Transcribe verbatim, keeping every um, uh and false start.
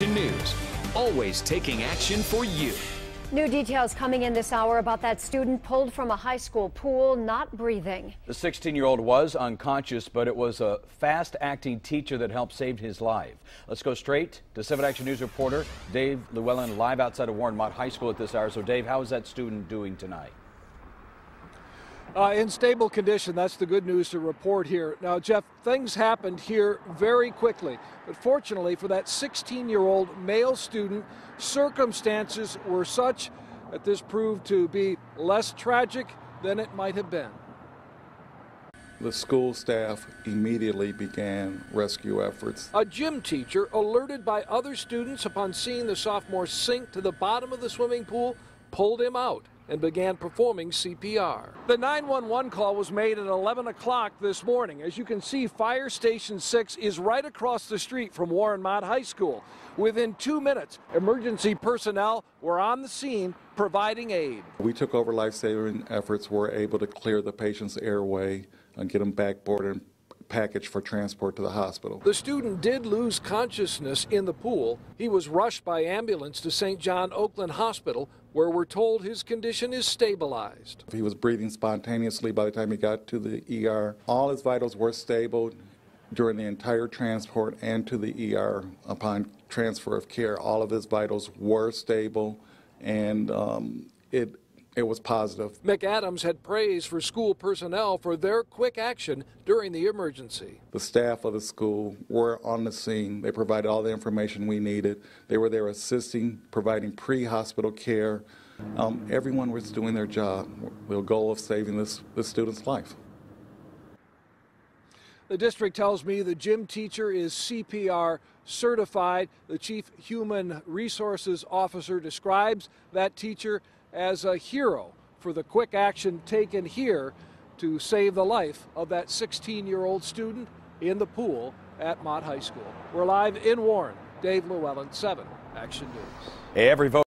News, always taking action for you. New details coming in this hour about that student pulled from a high school pool, not breathing. The sixteen-year-old was unconscious, but it was a fast-acting teacher that helped save his life. Let's go straight to seven Action News reporter Dave Llewellyn, live outside of Warren Mott High School at this hour. So, Dave, how is that student doing tonight? Uh, in stable condition, that's the good news to report here. Now, Jeff, things happened here very quickly, but fortunately for that sixteen-year-old male student, circumstances were such that this proved to be less tragic than it might have been. The school staff immediately began rescue efforts. A gym teacher, alerted by other students upon seeing the sophomore sink to the bottom of the swimming pool, pulled him out and began performing C P R. The nine one one call was made at eleven o'clock this morning. As you can see, Fire Station six is right across the street from Warren Mott High School. Within two minutes, emergency personnel were on the scene providing aid. We took over life-saving efforts, were able to clear the patient's airway and get him backboard and packaged for transport to the hospital. The student did lose consciousness in the pool. He was rushed by ambulance to Saint John Oakland Hospital, where we're told his condition is stabilized. He was breathing spontaneously by the time he got to the E R. All his vitals were stable during the entire transport and to the E R upon transfer of care. All of his vitals were stable, and um, it It was positive. McAdams had praise for school personnel for their quick action during the emergency. The staff of the school were on the scene. They provided all the information we needed. They were there assisting, providing pre-hospital care. Um, everyone was doing their job with the goal of saving this, this student's life. The district tells me the gym teacher is C P R certified. The chief human resources officer describes that teacher as a hero for the quick action taken here to save the life of that sixteen-year-old student in the pool at Mott High School. We're live in Warren. Dave Llewellyn, seven Action News. Every vote